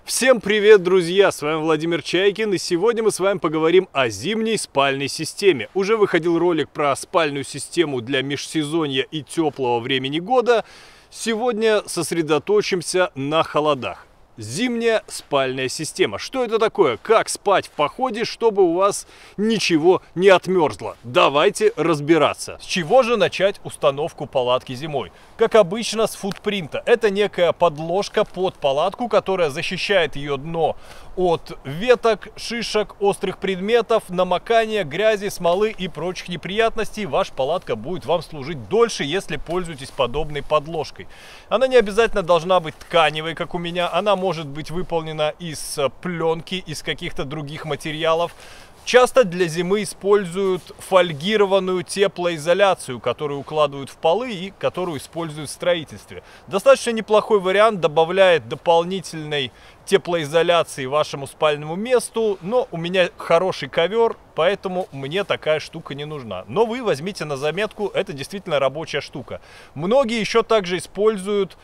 Всем привет, друзья! С вами Владимир Чайкин, и сегодня мы с вами поговорим о зимней спальной системе. Уже выходил ролик про спальную систему для межсезонья и теплого времени года. Сегодня сосредоточимся на холодах. Зимняя спальная система. Что это такое? Как спать в походе, чтобы у вас ничего не отмерзло? Давайте разбираться. С чего же начать установку палатки зимой? Как обычно, с футпринта. Это некая подложка под палатку, которая защищает ее дно от веток, шишек, острых предметов, намокания, грязи, смолы и прочих неприятностей. Ваша палатка будет вам служить дольше, если пользуетесь подобной подложкой. Она не обязательно должна быть тканевой, как у меня. Она может быть выполнена из пленки, из каких-то других материалов. Часто для зимы используют фольгированную теплоизоляцию, которую укладывают в полы и которую используют в строительстве. Достаточно неплохой вариант, добавляет дополнительной теплоизоляции вашему спальному месту, но у меня хороший ковер, поэтому мне такая штука не нужна. Но вы возьмите на заметку, это действительно рабочая штука. Многие еще также используют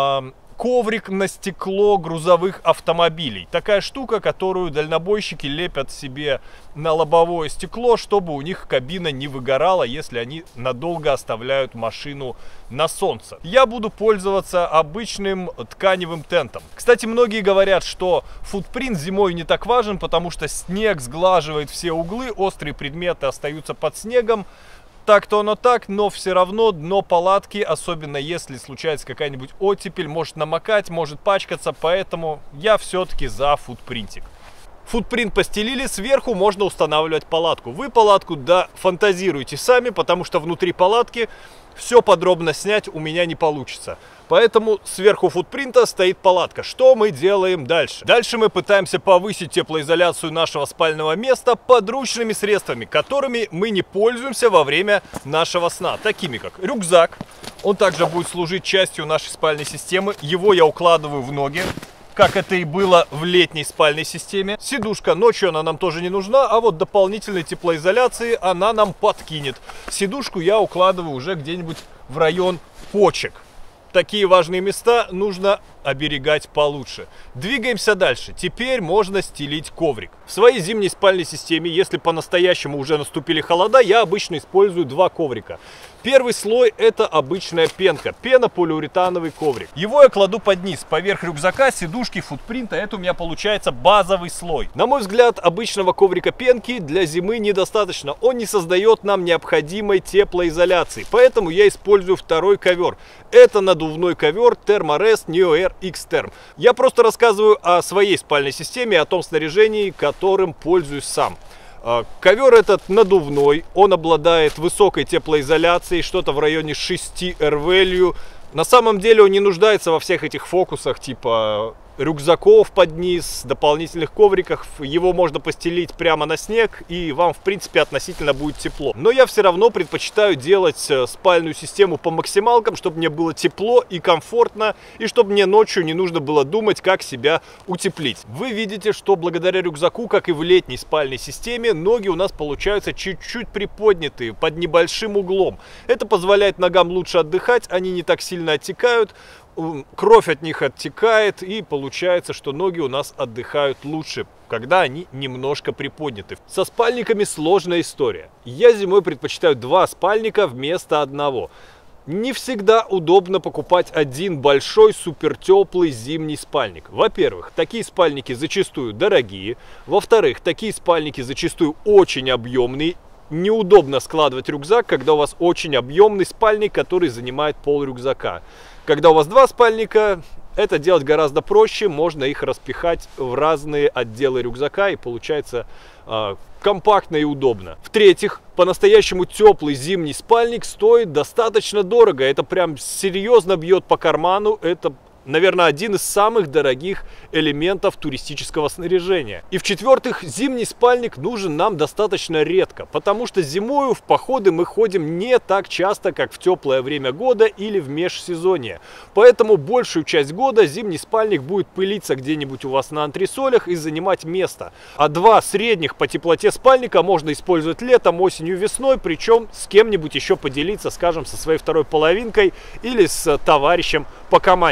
коврик на стекло грузовых автомобилей. Такая штука, которую дальнобойщики лепят себе на лобовое стекло, чтобы у них кабина не выгорала, если они надолго оставляют машину на солнце. Я буду пользоваться обычным тканевым тентом. Кстати, многие говорят, что футпринт зимой не так важен, потому что снег сглаживает все углы, острые предметы остаются под снегом. Так-то оно так, но все равно дно палатки, особенно если случается какая-нибудь оттепель, может намокать, может пачкаться, поэтому я все-таки за футпринтик. Футпринт постелили, сверху можно устанавливать палатку. Вы палатку дофантазируйте сами, потому что внутри палатки все подробно снять у меня не получится. Поэтому сверху футпринта стоит палатка. Что мы делаем дальше? Дальше мы пытаемся повысить теплоизоляцию нашего спального места подручными средствами, которыми мы не пользуемся во время нашего сна. Такими как рюкзак. Он также будет служить частью нашей спальной системы. Его я укладываю в ноги, как это и было в летней спальной системе. Сидушка, ночью она нам тоже не нужна, а вот дополнительной теплоизоляции она нам подкинет. Сидушку я укладываю уже где-нибудь в район почек. Такие важные места нужно оберегать получше. Двигаемся дальше. Теперь можно стелить коврик. В своей зимней спальной системе, если по-настоящему уже наступили холода, я обычно использую два коврика. Первый слой — это обычная пенка. Пенополиуретановый коврик. Его я кладу под низ, поверх рюкзака, сидушки, футпринта. Это у меня получается базовый слой. На мой взгляд, обычного коврика пенки для зимы недостаточно. Он не создает нам необходимой теплоизоляции. Поэтому я использую второй ковер. Это надувной ковер Thermarest NeoAir X-Term. Я просто рассказываю о своей спальной системе, о том снаряжении, которым пользуюсь сам. Ковер этот надувной, он обладает высокой теплоизоляцией, что-то в районе 6 R-value. На самом деле он не нуждается во всех этих фокусах типа рюкзаков под низ, дополнительных ковриках. Его можно постелить прямо на снег, и вам в принципе относительно будет тепло. Но я все равно предпочитаю делать спальную систему по максималкам, чтобы мне было тепло и комфортно, и чтобы мне ночью не нужно было думать, как себя утеплить. Вы видите, что благодаря рюкзаку, как и в летней спальной системе, ноги у нас получаются чуть-чуть приподнятые, под небольшим углом. Это позволяет ногам лучше отдыхать, они не так сильно оттекают. Кровь от них оттекает, и получается, что ноги у нас отдыхают лучше, когда они немножко приподняты. Со спальниками сложная история. Я зимой предпочитаю два спальника вместо одного. Не всегда удобно покупать один большой супертеплый зимний спальник. Во-первых, такие спальники зачастую дорогие. Во-вторых, такие спальники зачастую очень объемные. Неудобно складывать рюкзак, когда у вас очень объемный спальник, который занимает пол рюкзака. Когда у вас два спальника, это делать гораздо проще, можно их распихать в разные отделы рюкзака, и получается компактно и удобно. В-третьих, по-настоящему теплый зимний спальник стоит достаточно дорого, это прям серьезно бьет по карману, это, наверное, один из самых дорогих элементов туристического снаряжения. И в-четвертых, зимний спальник нужен нам достаточно редко, потому что зимою в походы мы ходим не так часто, как в теплое время года или в межсезонье. Поэтому большую часть года зимний спальник будет пылиться где-нибудь у вас на антресолях и занимать место. А два средних по теплоте спальника можно использовать летом, осенью, весной, причем с кем-нибудь еще поделиться, скажем, со своей второй половинкой или с товарищем по команде. Поэтому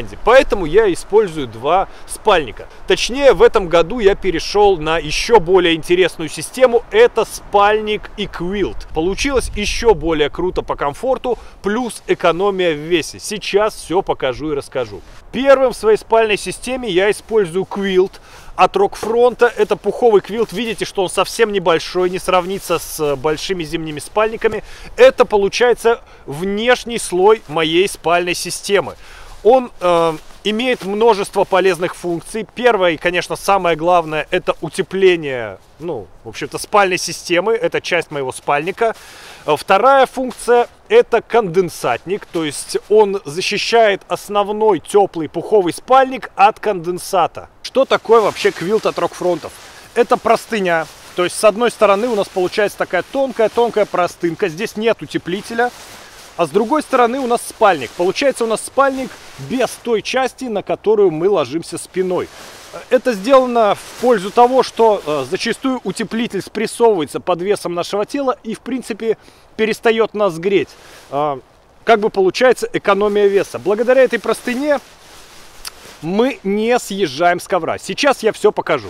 Поэтому я использую два спальника. Точнее, в этом году я перешел на еще более интересную систему. Это спальник и квилт. Получилось еще более круто по комфорту, плюс экономия в весе. Сейчас все покажу и расскажу. Первым в своей спальной системе я использую квилт от Rockfront. Это пуховый квилт. Видите, что он совсем небольшой, не сравнится с большими зимними спальниками. Это получается внешний слой моей спальной системы. Он имеет множество полезных функций. Первое и, конечно, самое главное, это утепление, в общем-то, спальной системы. Это часть моего спальника. Вторая функция – это конденсатник. То есть он защищает основной теплый пуховый спальник от конденсата. Что такое вообще квилт от Rockfront? Это простыня. То есть с одной стороны у нас получается такая тонкая простынка. Здесь нет утеплителя. А с другой стороны у нас спальник. Получается у нас спальник без той части, на которую мы ложимся спиной. Это сделано в пользу того, что зачастую утеплитель спрессовывается под весом нашего тела и в принципе перестает нас греть. Как бы получается экономия веса. Благодаря этой простыне мы не съезжаем с ковра. Сейчас я все покажу.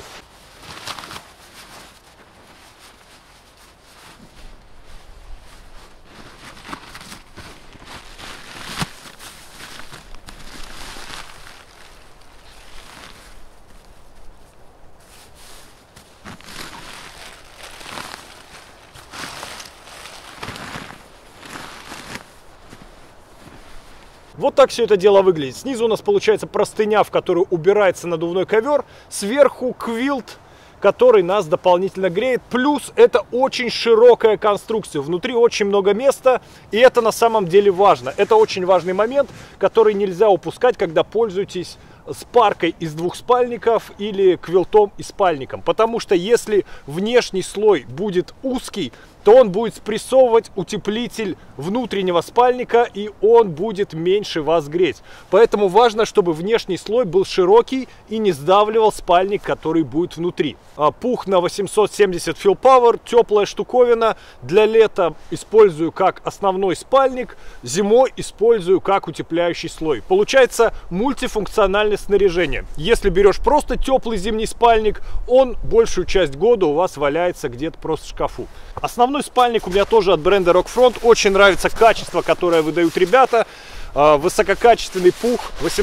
Вот так все это дело выглядит. Снизу у нас получается простыня, в которую убирается надувной ковер. Сверху квилт, который нас дополнительно греет. Плюс это очень широкая конструкция. Внутри очень много места. И это на самом деле важно. Это очень важный момент, который нельзя упускать, когда пользуетесь спаркой из двух спальников или квилтом и спальником. Потому что если внешний слой будет узкий, то он будет спрессовывать утеплитель внутреннего спальника, и он будет меньше вас греть. Поэтому важно, чтобы внешний слой был широкий и не сдавливал спальник, который будет внутри. Пух на 870 Feel Power, теплая штуковина. Для лета использую как основной спальник, зимой использую как утепляющий слой. Получается мультифункциональное снаряжение. Если берешь просто теплый зимний спальник, он большую часть года у вас валяется где-то просто в шкафу. Основной спальник у меня тоже от бренда Rockfront. Очень нравится качество, которое выдают ребята. Высококачественный пух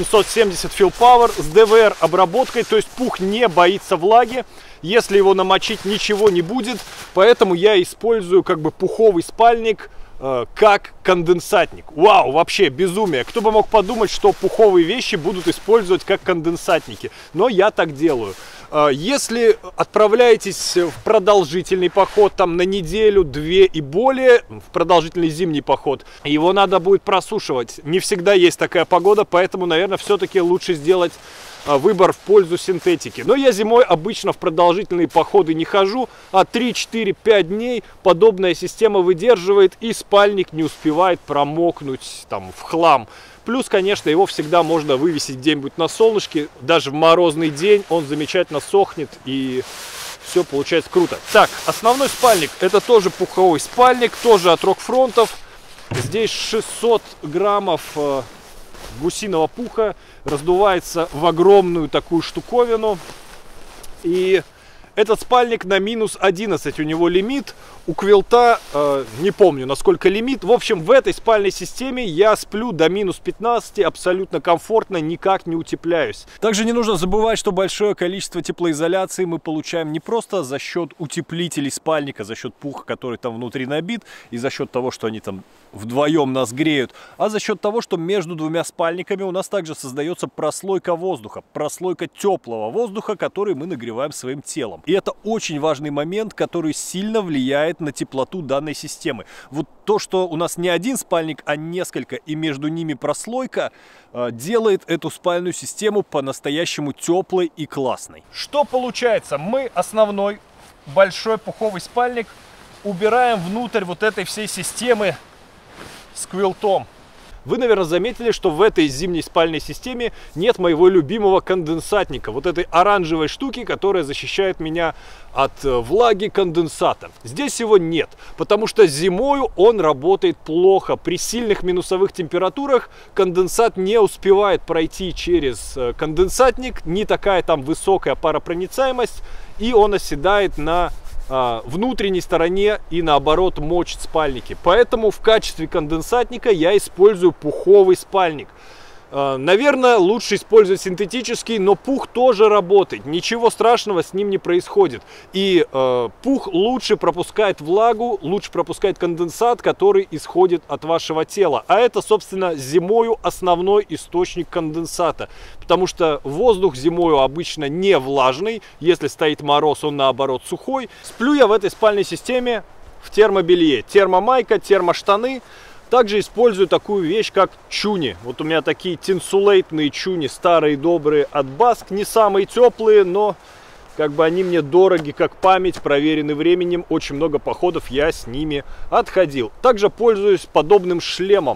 870 Feel Power с DVR обработкой. То есть пух не боится влаги. Если его намочить, ничего не будет. Поэтому я использую как бы пуховый спальник как конденсатник. Вау, вообще безумие. Кто бы мог подумать, что пуховые вещи будут использовать как конденсатники. Но я так делаю. Если отправляетесь в продолжительный поход, там на неделю, две и более, в продолжительный зимний поход, его надо будет просушивать. Не всегда есть такая погода, поэтому, наверное, все-таки лучше сделать выбор в пользу синтетики. Но я зимой обычно в продолжительные походы не хожу, а 3-4-5 дней подобная система выдерживает, и спальник не успевает промокнуть там в хлам. Плюс, конечно, его всегда можно вывесить где-нибудь на солнышке. Даже в морозный день он замечательно сохнет, и все получается круто. Так, основной спальник. Это тоже пуховой спальник, тоже от Rockfront. Здесь 600 граммов гусиного пуха. Раздувается в огромную такую штуковину. И этот спальник на минус 11. У него лимит. У квилта не помню, насколько лимит. В общем, в этой спальной системе я сплю до минус 15, абсолютно комфортно, никак не утепляюсь. Также не нужно забывать, что большое количество теплоизоляции мы получаем не просто за счет утеплителей спальника, за счет пуха, который там внутри набит, и за счет того, что они там вдвоем нас греют, а за счет того, что между двумя спальниками у нас также создается прослойка воздуха, прослойка теплого воздуха, который мы нагреваем своим телом. И это очень важный момент, который сильно влияет на теплоту данной системы. Вот то, что у нас не один спальник, а несколько, и между ними прослойка, делает эту спальную систему по-настоящему теплой и классной. Что получается? Мы основной большой пуховый спальник убираем внутрь вот этой всей системы с квилтом. Вы, наверное, заметили, что в этой зимней спальной системе нет моего любимого конденсатника. Вот этой оранжевой штуки, которая защищает меня от влаги конденсата. Здесь его нет, потому что зимою он работает плохо. При сильных минусовых температурах конденсат не успевает пройти через конденсатник. Не такая там высокая паропроницаемость. И он оседает на внутренней стороне и наоборот мочит спальники. Поэтому в качестве конденсатника я использую пуховый спальник. Наверное, лучше использовать синтетический, но пух тоже работает. Ничего страшного с ним не происходит. И пух лучше пропускает влагу, лучше пропускает конденсат, который исходит от вашего тела. А это, собственно, зимою основной источник конденсата. Потому что воздух зимою обычно не влажный. Если стоит мороз, он наоборот сухой. Сплю я в этой спальной системе в термобелье. Термомайка, термоштаны. Также использую такую вещь, как чуни. Вот у меня такие тинсулейтные чуни, старые добрые от Баск. Не самые теплые, но как бы они мне дороги, как память, проверены временем. Очень много походов я с ними отходил. Также пользуюсь подобным шлемом,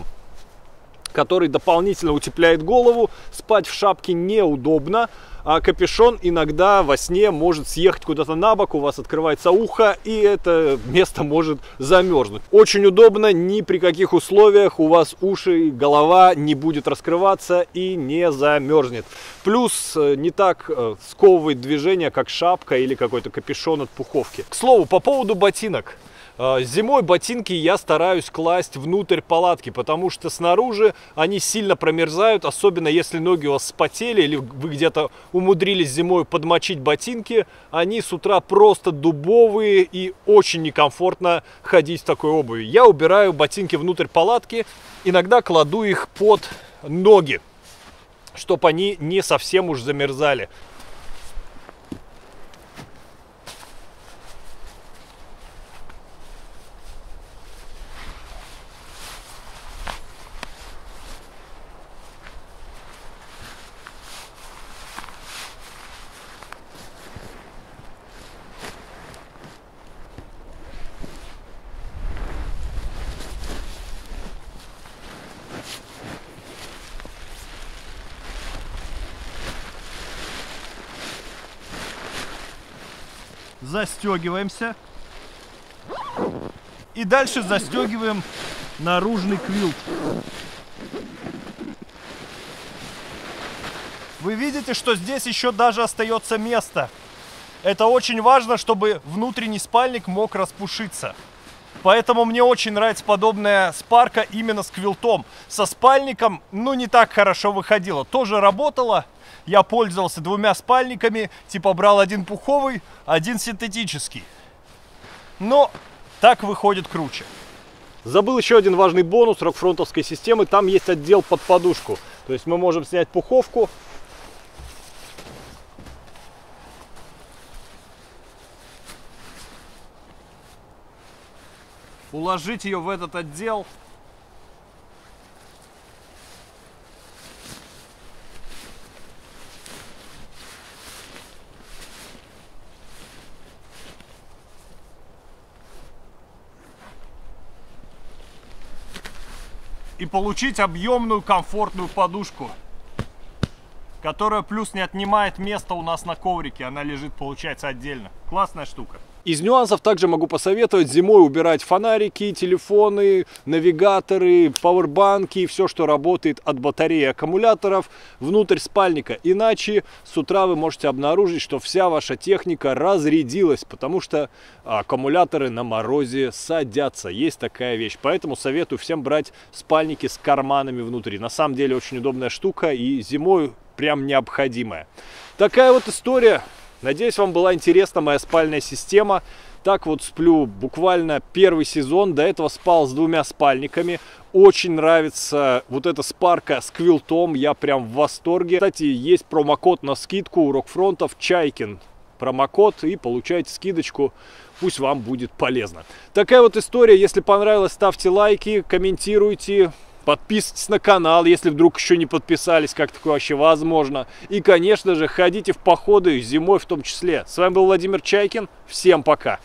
который дополнительно утепляет голову. Спать в шапке неудобно. А капюшон иногда во сне может съехать куда-то на бок, у вас открывается ухо, и это место может замерзнуть. Очень удобно, ни при каких условиях у вас уши, голова не будет раскрываться и не замерзнет. Плюс не так сковывает движение, как шапка или какой-то капюшон от пуховки. К слову, по поводу ботинок. Зимой ботинки я стараюсь класть внутрь палатки, потому что снаружи они сильно промерзают, особенно если ноги у вас вспотели или вы где-то умудрились зимой подмочить ботинки. Они с утра просто дубовые и очень некомфортно ходить в такой обуви. Я убираю ботинки внутрь палатки, иногда кладу их под ноги, чтобы они не совсем уж замерзали. Застегиваемся. И дальше застегиваем наружный квилт. Вы видите, что здесь еще даже остается место. Это очень важно, чтобы внутренний спальник мог распушиться. Поэтому мне очень нравится подобная спарка именно с квилтом. Со спальником, ну, не так хорошо выходило. Тоже работало. Я пользовался двумя спальниками. Типа брал один пуховый, один синтетический. Но так выходит круче. Забыл еще один важный бонус рокфронтовской системы. Там есть отдел под подушку. То есть мы можем снять пуховку. Уложить ее в этот отдел. И получить объемную комфортную подушку, которая плюс не отнимает места у нас на коврике. Она лежит, получается, отдельно. Классная штука. Из нюансов также могу посоветовать зимой убирать фонарики, телефоны, навигаторы, пауэрбанки и все, что работает от батареи и аккумуляторов внутрь спальника. Иначе с утра вы можете обнаружить, что вся ваша техника разрядилась, потому что аккумуляторы на морозе садятся. Есть такая вещь. Поэтому советую всем брать спальники с карманами внутри. На самом деле очень удобная штука и зимой прям необходимая. Такая вот история. Надеюсь, вам была интересна моя спальная система. Так вот сплю буквально первый сезон. До этого спал с двумя спальниками. Очень нравится вот эта спарка с квилтом. Я прям в восторге. Кстати, есть промокод на скидку у Рокфронтов Чайкин. Промокод и получаете скидочку. Пусть вам будет полезно. Такая вот история. Если понравилось, ставьте лайки, комментируйте. Подписывайтесь на канал, если вдруг еще не подписались, как такое вообще возможно. И, конечно же, ходите в походы зимой в том числе. С вами был Владимир Чайкин. Всем пока!